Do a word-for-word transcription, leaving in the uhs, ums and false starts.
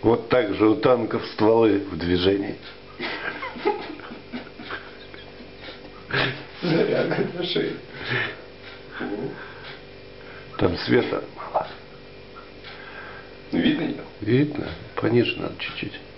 Вот так же у танков стволы в движении. Заряга на шее. Там света мало. Видно ее? Видно? Пониже надо чуть-чуть.